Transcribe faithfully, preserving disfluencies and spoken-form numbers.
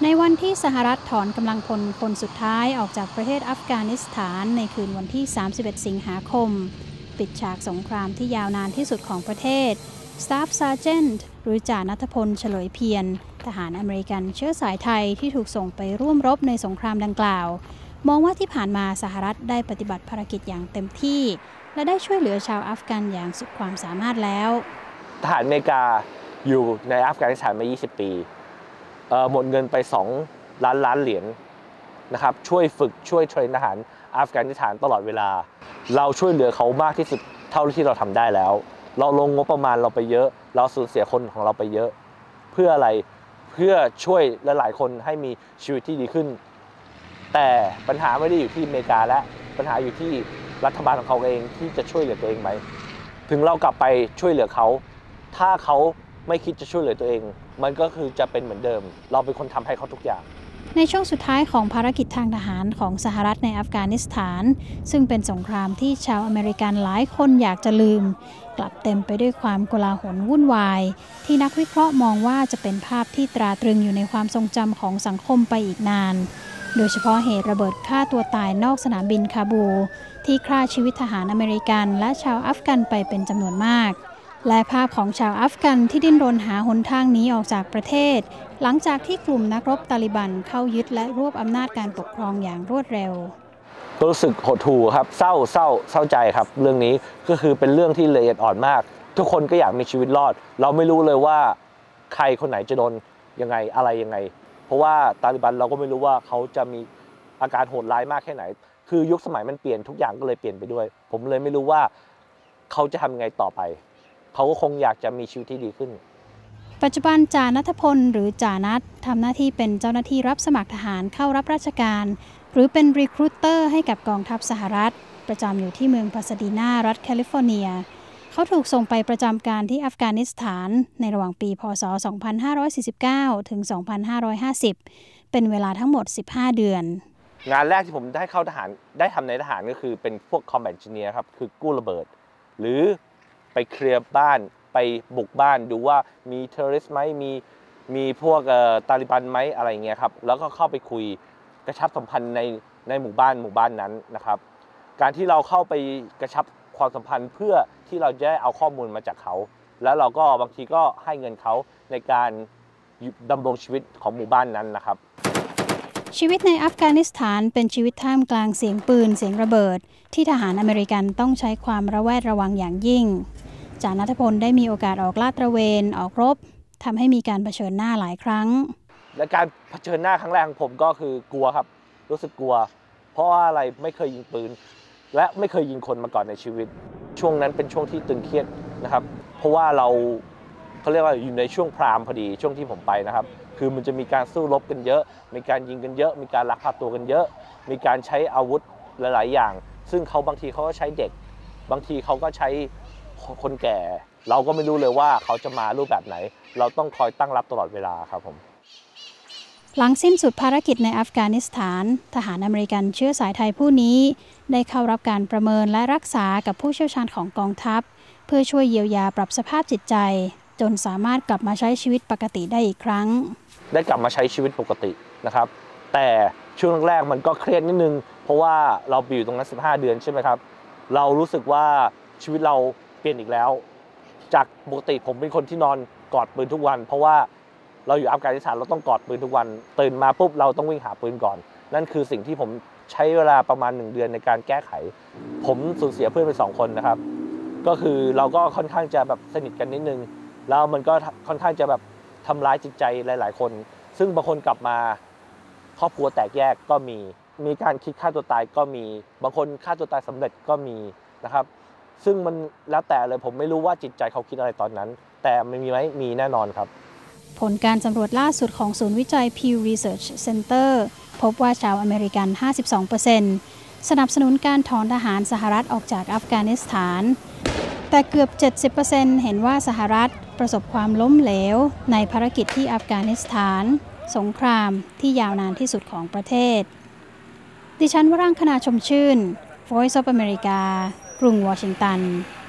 ในวันที่สหรัฐถอนกำลังพลคนสุดท้ายออกจากประเทศอัฟกานิสถานในคืนวันที่สามสิบเอ็ดสิงหาคมปิดฉากสงครามที่ยาวนานที่สุดของประเทศ Staff Sergeant หรือจ่าณัฐพล เฉลยเพียรทหารอเมริกันเชื้อสายไทยที่ถูกส่งไปร่วมรบในสงครามดังกล่าวมองว่าที่ผ่านมาสหรัฐได้ปฏิบัติภารกิจอย่างเต็มที่และได้ช่วยเหลือชาวอัฟกันอย่างสุดความสามารถแล้วทหารอเมริกาอยู่ในอัฟกานิสถานมายี่สิบปีหมดเงินไปสองล้านล้านเหรียญนะครับช่วยฝึกช่วยเทรนทหารอัฟกานิสถานตลอดเวลาเราช่วยเหลือเขามากที่สุดเท่าที่เราทำได้แล้วเราลงงบประมาณเราไปเยอะเราสูญเสียคนของเราไปเยอะเพื่ออะไรเพื่อช่วยหลายๆคนให้มีชีวิตที่ดีขึ้นแต่ปัญหาไม่ได้อยู่ที่อเมริกาและปัญหาอยู่ที่รัฐบาลของเขาเองที่จะช่วยเหลือตัวเองไหมถึงเรากลับไปช่วยเหลือเขาถ้าเขาไม่คิดจะช่วยเหลือตัวเองมันก็คือจะเป็นเหมือนเดิมเราเป็นคนทำให้เขาทุกอย่างในช่วงสุดท้ายของภารกิจทางทหารของสหรัฐในอัฟกานิสถานซึ่งเป็นสงครามที่ชาวอเมริกันหลายคนอยากจะลืมกลับเต็มไปด้วยความโกลาหลวุ่นวายที่นักวิเคราะห์มองว่าจะเป็นภาพที่ตราตรึงอยู่ในความทรงจำของสังคมไปอีกนานโดยเฉพาะเหตุระเบิดฆ่าตัวตายนอกสนามบินคาบูที่ฆ่าชีวิตทหารอเมริกันและชาวอัฟกันไปเป็นจำนวนมากและภาพของชาวอัฟกันที่ดิ้นรนหาหนทางหนีออกจากประเทศหลังจากที่กลุ่มนักรบตาลิบันเข้ายึดและรวบอำนาจการปกครองอย่างรวดเร็วรู้สึกหดหู่ครับเศร้าเศร้าเศร้าใจครับเรื่องนี้ก็คือเป็นเรื่องที่ละเอียดอ่อนมากทุกคนก็อยากมีชีวิตรอดเราไม่รู้เลยว่าใครคนไหนจะโดนยังไงอะไรยังไงเพราะว่าตาลิบันเราก็ไม่รู้ว่าเขาจะมีอาการโหดร้ายมากแค่ไหนคือยุคสมัยมันเปลี่ยนทุกอย่างก็เลยเปลี่ยนไปด้วยผมเลยไม่รู้ว่าเขาจะทำยังไงต่อไปเขาก็คงอยากจะมีชีวิตที่ดีขึ้นปัจจุบันจ่าณัฐพลหรือจ่านัททำหน้าที่เป็นเจ้าหน้าที่รับสมัครทหารเข้ารับราชการหรือเป็นรีครูเตอร์ให้กับกองทัพสหรัฐประจำอยู่ที่เมืองพาซาดีนารัฐแคลิฟอร์เนียเขาถูกส่งไปประจำการที่อัฟกานิสถานในระหว่างปีพ.ศ. สองพันห้าร้อยสี่สิบเก้า ถึง สองพันห้าร้อยห้าสิบ เป็นเวลาทั้งหมดสิบห้าเดือนงานแรกที่ผมได้เข้าทหารได้ทำในทหารก็คือเป็นพวก Combat Engineer ครับคือกู้ระเบิดหรือไปเคลียร์บ้านไปบุกบ้านดูว่ามีเทอร์ริสต์ไหมมีมีพวกตาลิบันไหมอะไรเงี้ยครับแล้วก็เข้าไปคุยกระชับสัมพันธ์ในในหมู่บ้านหมู่บ้านนั้นนะครับการที่เราเข้าไปกระชับความสัมพันธ์เพื่อที่เราจะได้เอาข้อมูลมาจากเขาแล้วเราก็บางทีก็ให้เงินเขาในการดำรงชีวิตของหมู่บ้านนั้นนะครับชีวิตในอัฟกานิสถานเป็นชีวิตท่ามกลางเสียงปืนเสียงระเบิดที่ทหารอเมริกันต้องใช้ความระแวดระวังอย่างยิ่งจ่าณัฐพลได้มีโอกาสออกลาดตระเวนออกรบทำให้มีการเผชิญหน้าหลายครั้งและการเผชิญหน้าครั้งแรกของผมก็คือกลัวครับรู้สึกกลัวเพราะว่าอะไรไม่เคยยิงปืนและไม่เคยยิงคนมาก่อนในชีวิตช่วงนั้นเป็นช่วงที่ตึงเครียดนะครับเพราะว่าเราเขาเรียกว่าอยู่ในช่วงพรามพอดีช่วงที่ผมไปนะครับคือมันจะมีการสู้รบกันเยอะมีการยิงกันเยอะมีการลักพาตัวกันเยอะมีการใช้อาวุธหลายๆอย่างซึ่งเขาบางทีเขาก็ใช้เด็กบางทีเขาก็ใช้คนแก่เราก็ไม่รู้เลยว่าเขาจะมารูปแบบไหนเราต้องคอยตั้งรับตลอดเวลาครับผมหลังสิ้นสุดภารกิจในอัฟกานิสถานทหารอเมริกันเชื้อสายไทยผู้นี้ได้เข้ารับการประเมินและรักษากับผู้เชี่ยวชาญของกองทัพเพื่อช่วยเยียวยาปรับสภาพจิตใจจนสามารถกลับมาใช้ชีวิตปกติได้อีกครั้งได้กลับมาใช้ชีวิตปกตินะครับแต่ช่วงแรกมันก็เครียดนิดนึงเพราะว่าเราไปอยู่ตรงนั้นสิบห้าเดือนใช่ไหมครับเรารู้สึกว่าชีวิตเราเปลี่ยนอีกแล้วจากปกติผมเป็นคนที่นอนกอดปืนทุกวันเพราะว่าเราอยู่อัฟกานิสถานเราต้องกอดปืนทุกวันตื่นมาปุ๊บเราต้องวิ่งหาปืนก่อนนั่นคือสิ่งที่ผมใช้เวลาประมาณหนึ่งเดือนในการแก้ไขผมสูญเสียเพื่อนไปสองคนนะครับก็คือเราก็ค่อนข้างจะแบบสนิทกันนิดนึงแล้วมันก็ค่อนข้างจะแบบทำร้ายจิตใจหลายๆคนซึ่งบางคนกลับมาครอบครัวแตกแยกก็มีมีการคิดฆ่าตัวตายก็มีบางคนฆ่าตัวตายสำเร็จก็มีนะครับซึ่งมันแล้วแต่เลยผมไม่รู้ว่าจิตใจเขาคิดอะไรตอนนั้นแต่มันมีไหมมีแน่นอนครับผลการสำรวจล่าสุดของศูนย์วิจัย Pew Research Center พบว่าชาวอเมริกัน ห้าสิบสองเปอร์เซ็นต์ สนับสนุนการถอนทหารสหรัฐออกจากอัฟกานิสถานแต่เกือบ เจ็ดสิบเปอร์เซ็นต์ เห็นว่าสหรัฐประสบความล้มเหลวในภารกิจที่อัฟกานิสถานสงครามที่ยาวนานที่สุดของประเทศดิฉันวรังคณาชมชื่น Voice of America กรุงวอชิงตัน